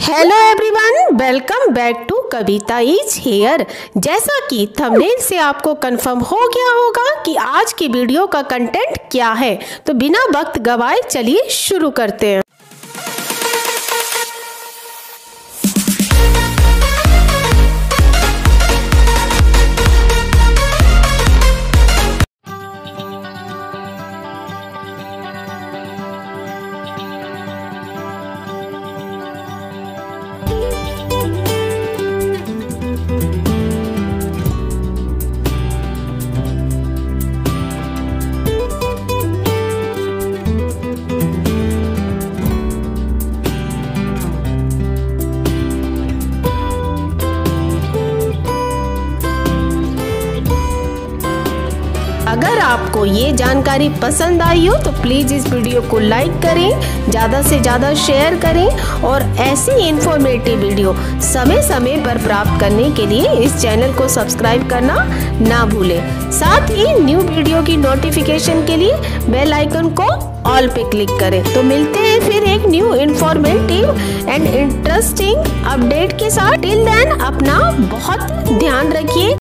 Hello everyone, welcome back to Kavita is here. जैसा कि thumbnail से आपको कंफर्म हो गया होगा कि आज की वीडियो का कंटेंट क्या है, तो बिना वक्त गवाए चलिए शुरू करते हैं। अगर आपको ये जानकारी पसंद आई हो तो प्लीज़ इस वीडियो को लाइक करें, ज़्यादा से ज़्यादा शेयर करें और ऐसी इन्फॉर्मेटिव वीडियो समय समय पर प्राप्त करने के लिए इस चैनल को सब्सक्राइब करना ना भूलें। साथ ही न्यू वीडियो की नोटिफिकेशन के लिए बेल आइकन को ऑल पे क्लिक करें। तो मिलते हैं फिर एक new informative and interesting update के साथ। टिल देन अपना बहुत ध्यान रखिए।